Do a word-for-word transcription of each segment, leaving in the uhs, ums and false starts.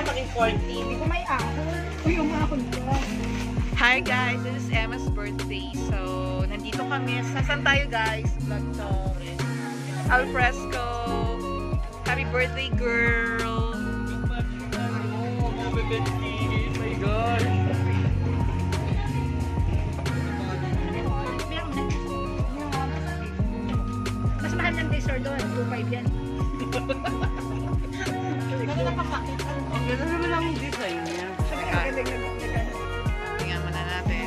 yan maging forty. Hindi ko may apple. Uy, umahon ko. Hi guys, this is Emma's birthday. So, nandito kami. Saan tayo guys? Vlog to. Alfresco. Happy birthday girl. Oh, happy birthday. My God. Mas mahal ng dessert doon. two five yan. Ganda na papakit. Ang ganda naman lang yung design niya. Tingnan muna natin.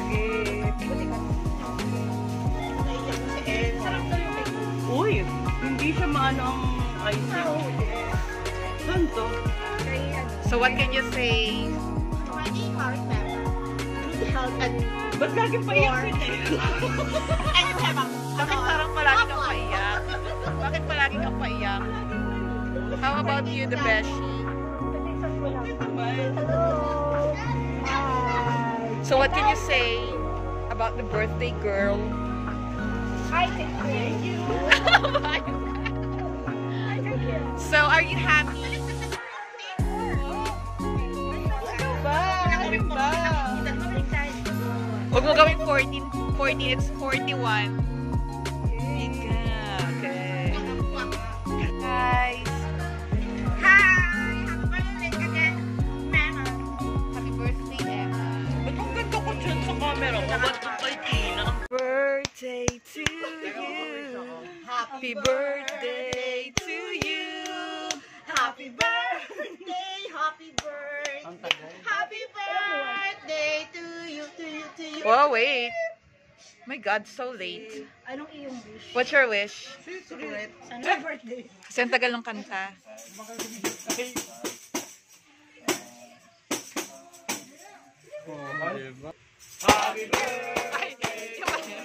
Uy, hindi siya maano ang icing. Saan to? So what can you say? Ba't lagi paiyak yun eh? Bakit parang palagi kang paiyak? Bakit palagi kang paiyak? How about you, the Beshi? So what can you say about the birthday girl? Hi, thank you. So are you happy? Huwag mo gawin fourteen, fourteen, it's forty-one. Okay. Guys. Hi! Happy birthday again, Mama. Happy birthday, Emma. Ba't ang ganda ko dyan sa camera ko? Ba't ang kay Tina? Birthday to you. Happy birthday to you. Happy birthday, happy birthday. Ang tagal. Happy birthday to you, to you, to you. Wow, wait. My God, so late. Anong iyong wish? What's your wish? Secret. Sana birthday. Kasi ang tagal ng kanta. Happy birthday. Ay, yung ba-